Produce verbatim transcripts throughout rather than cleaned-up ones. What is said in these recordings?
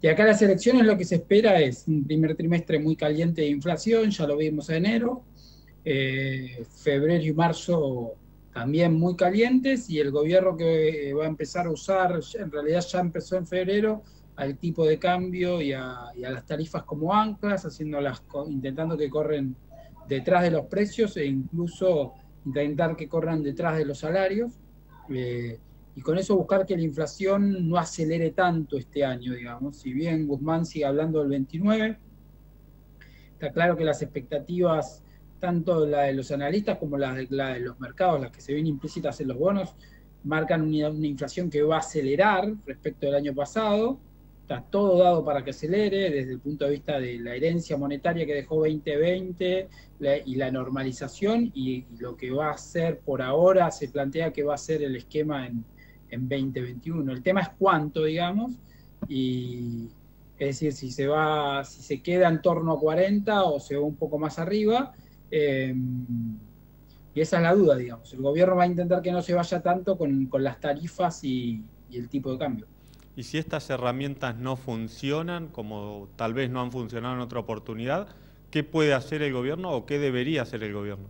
De acá a las elecciones lo que se espera es un primer trimestre muy caliente de inflación, ya lo vimos en enero, eh, febrero y marzo también muy calientes, y el gobierno que va a empezar a usar, en realidad ya empezó en febrero, al tipo de cambio y a, y a las tarifas como anclas, haciéndolas, intentando que corren detrás de los precios e incluso intentar que corran detrás de los salarios. Eh, y con eso buscar que la inflación no acelere tanto este año, digamos. Si bien Guzmán sigue hablando del veintinueve, está claro que las expectativas, tanto la de los analistas como la de, la de los mercados, las que se ven implícitas en los bonos, marcan una, una inflación que va a acelerar respecto del año pasado. Está todo dado para que acelere desde el punto de vista de la herencia monetaria que dejó veinte veinte la, y la normalización, y, y lo que va a ser por ahora, se plantea que va a ser el esquema en, en veinte veintiuno. El tema es cuánto, digamos, y es decir, si se va, si se queda en torno a cuarenta o se va un poco más arriba. Eh, y esa es la duda, digamos. El gobierno va a intentar que no se vaya tanto con, con las tarifas y, y el tipo de cambio. Y si estas herramientas no funcionan, como tal vez no han funcionado en otra oportunidad, ¿qué puede hacer el gobierno o qué debería hacer el gobierno?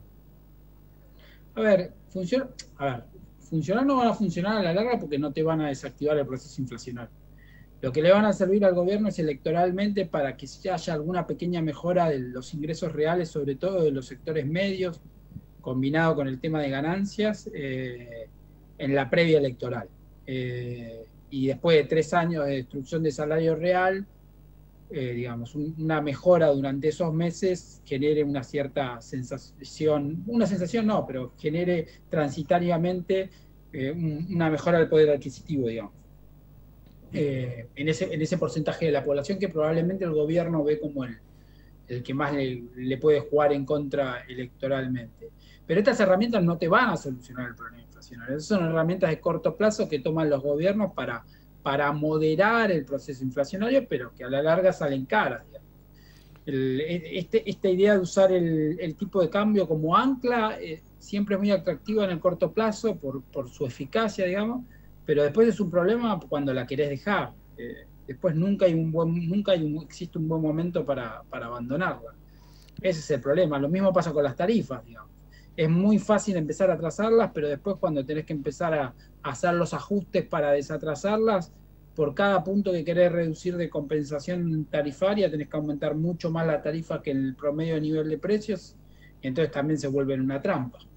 A ver, funciona, a ver, funcionar no van a funcionar a la larga porque no te van a desactivar el proceso inflacionario. Lo que le van a servir al gobierno es electoralmente para que haya alguna pequeña mejora de los ingresos reales, sobre todo de los sectores medios, combinado con el tema de ganancias, eh, en la previa electoral. Eh, y después de tres años de destrucción de salario real, eh, digamos, un, una mejora durante esos meses genere una cierta sensación, una sensación no, pero genere transitoriamente eh, un, una mejora del poder adquisitivo, digamos. Y, Eh, en, ese, en ese porcentaje de la población que probablemente el gobierno ve como el, el que más le, le, puede jugar en contra electoralmente. Pero estas herramientas no te van a solucionar el problema inflacionario. Esas son herramientas de corto plazo que toman los gobiernos para, para moderar el proceso inflacionario, pero que a la larga salen caras. El, este, esta idea de usar el, el, tipo de cambio como ancla eh, siempre es muy atractiva en el corto plazo por, por su eficacia, digamos, pero después es un problema cuando la querés dejar. Eh, después nunca hay un buen, nunca hay un, existe un buen momento para, para abandonarla. Ese es el problema. Lo mismo pasa con las tarifas, digamos. Es muy fácil empezar a atrasarlas, pero después cuando tenés que empezar a, a hacer los ajustes para desatrasarlas, por cada punto que querés reducir de compensación tarifaria, tenés que aumentar mucho más la tarifa que el promedio de nivel de precios, y entonces también se vuelve una trampa.